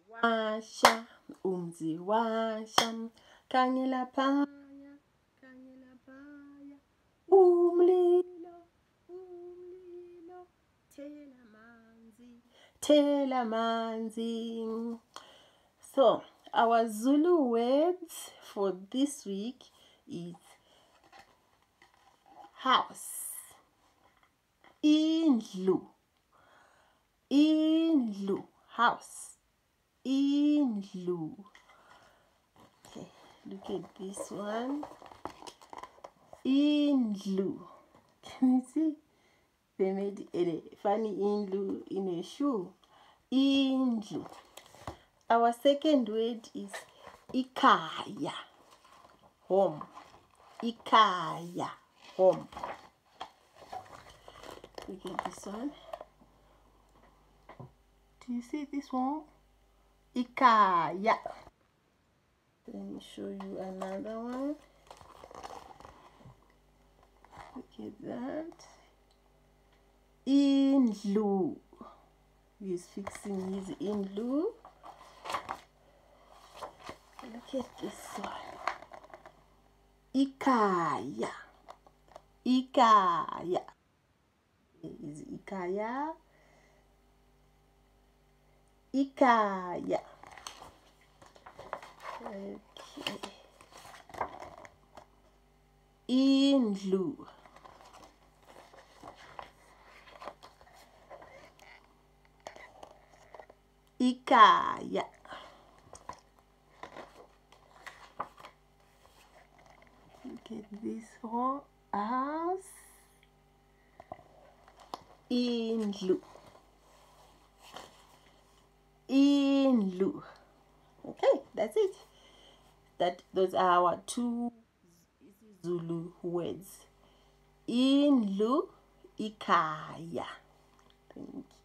washa, umzi washa, khangela phaya, khangela phaya, umlilo, umlilo, thela manzi, thela manzi. So our Zulu words for this week is house, indlu, indlu, house, indlu. Okay, look at this one. Indlu. Can you see? They made a funny indlu in a shoe. Indlu. Our second word is ikaya, home. Ikaya, home. Look at this one. Do you see this one? Ikaya. Let me show you another one. Look at that. Indlu. He's fixing his indlu. Look at this one. Ikaya. Ikaya. Is ikaya. Ikaya. Okay. Indlu. Ikaya. Look at this one. House. Indlu. Indlu. Okay, that's it. Those are our two Zulu words. Indlu, ikaya. Thank you.